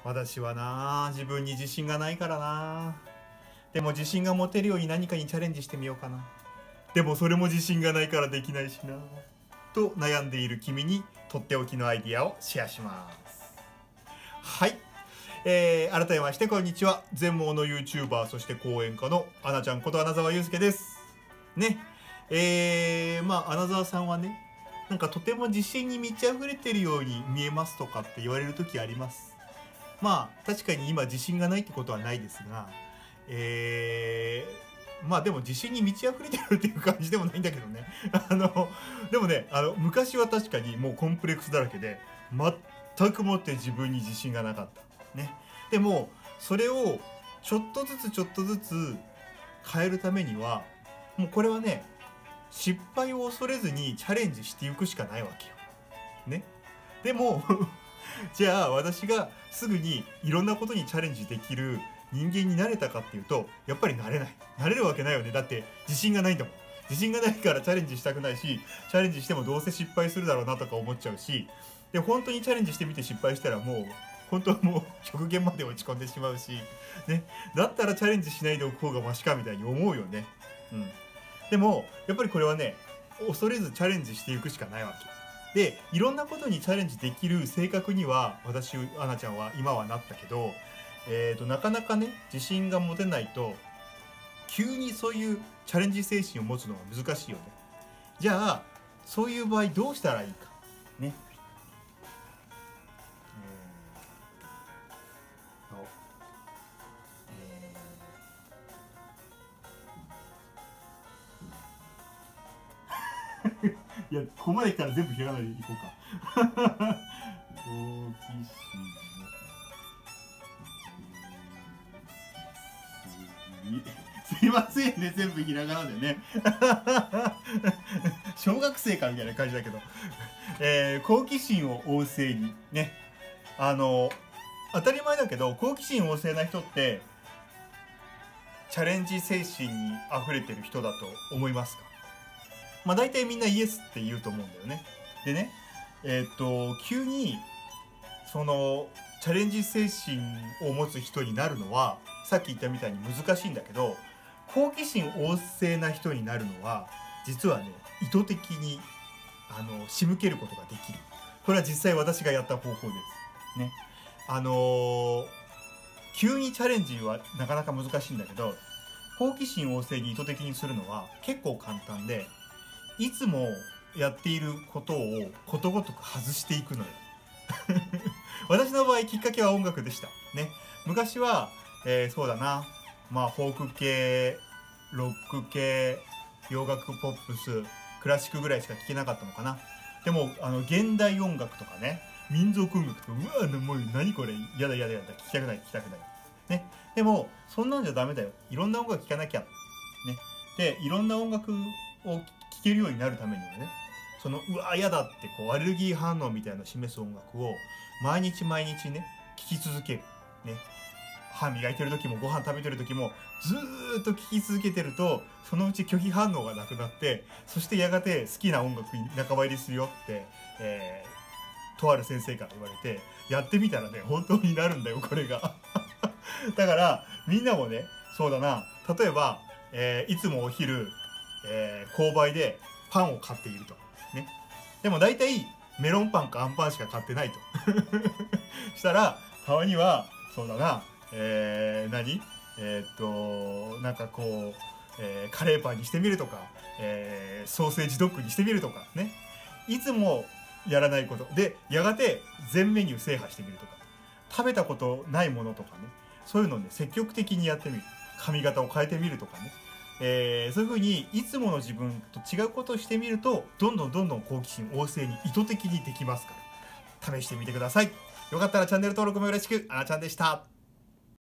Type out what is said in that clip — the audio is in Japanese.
私はな、自分に自信がないからな。でも自信が持てるように何かにチャレンジしてみようかな。でもそれも自信がないからできないしな。と悩んでいる君にとっておきのアイディアをシェアします。はい。改めましてこんにちは。全盲の YouTuber そして講演家のアナちゃんこと穴澤雄介です。ね。穴澤さんはね、なんかとても自信に満ち溢れてるように見えますとかって言われる時あります。まあ確かに今自信がないってことはないですが、でも自信に満ち溢れてるっていう感じでもないんだけどね。でもね、昔は確かにもうコンプレックスだらけで全くもって自分に自信がなかったね。でもそれをちょっとずつ変えるためには、もうこれはね、失敗を恐れずにチャレンジしていくしかないわけよね。でもじゃあ私がすぐにいろんなことにチャレンジできる人間になれたかっていうと、やっぱりなれない。なれるわけないよね。だって自信がないんだもん。自信がないからチャレンジしたくないし、チャレンジしてもどうせ失敗するだろうなとか思っちゃうし、で本当にチャレンジしてみて失敗したらもう本当はもう極限まで落ち込んでしまうしね。だったらチャレンジしないでおく方がマシかみたいに思うよね。でもやっぱりこれはね、恐れずチャレンジしていくしかないわけで、いろんなことにチャレンジできる性格には私アナちゃんは今はなったけど、なかなかね自信が持てないと急にそういうチャレンジ精神を持つのは難しいよね。じゃあそういう場合どうしたらいいかね。いや、ここまで来たら全部ひらがなでいこうか。好奇心すいませんね、全部ひらがなでね。小学生かみたいな感じだけど、好奇心を旺盛にね。当たり前だけど好奇心旺盛な人ってチャレンジ精神にあふれてる人だと思いますか？まあ大体みんなイエスって言うと思うんだよね。でね、急にそのチャレンジ精神を持つ人になるのはさっき言ったみたいに難しいんだけど、好奇心旺盛な人になるのは実はね、意図的に仕向けることができる。これは実際私がやった方法ですね。急にチャレンジはなかなか難しいんだけど、好奇心旺盛に意図的にするのは結構簡単で、いつもやっていることをことごとく外していくのよ。私の場合きっかけは音楽でしたね。昔は、そうだな、まあフォーク系、ロック系、洋楽ポップス、クラシックぐらいしか聴けなかったのかな。でも現代音楽とかね、民族音楽とか、うわもう何これ、やだ聞きたくないね。でもそんなんじゃダメだよ。いろんな音楽聴かなきゃね。でいろんな音楽を聴けるようになるためにはね、そのうわやだってこうアレルギー反応みたいなのを示す音楽を毎日ね聴き続けるね。歯磨いてる時もご飯食べてる時もずーっと聴き続けてると、そのうち拒否反応がなくなって、そしてやがて好きな音楽に仲間入りするよって、とある先生から言われて、やってみたらね、本当になるんだよこれが。だからみんなもね、そうだな、例えば、いつもお昼、購買でパンを買っているとね。でも大体メロンパンかアンパンしか買ってないと。したらたまにはそうだな、なんかこう、カレーパンにしてみるとか、ソーセージドッグにしてみるとかね。いつもやらないことでやがて全メニュー制覇してみるとか、食べたことないものとかね、そういうのをね積極的にやってみる。髪型を変えてみるとかね、そういうふうにいつもの自分と違うことをしてみると、どんどん好奇心旺盛に意図的にできますから、試してみてください。よかったらチャンネル登録もよろしく。あなちゃんでした。